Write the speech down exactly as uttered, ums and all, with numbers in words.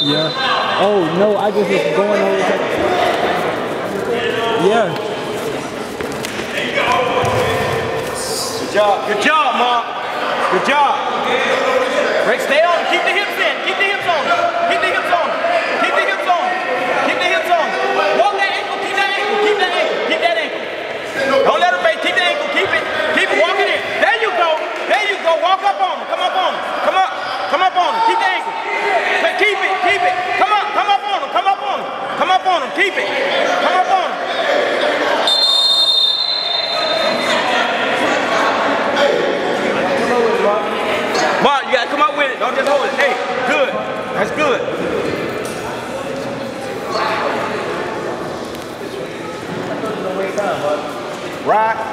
Yeah. Oh no, I just was going over the. Yeah. Good job. Good job, Mark. Good job. Rick, stay on. Keep the hips in. Keep the hips on. Keep the hips on. Keep the hips on. Keep the hips on. Walk that ankle. Keep that ankle. Keep that ankle. Keep that ankle. Don't let him fade. Keep the ankle. Keep it. Keep it. Walk it in. There you go. There you go. Walk up on him. Come up on him. Come up. Come up on him. Keep the ankle. Keep it. Keep it. Come up. Come up on him. Come up on him. Come up on him. Keep it. Come up on him. Mark, you gotta come up with it. Don't just hold it. Hey, good. That's good. Right.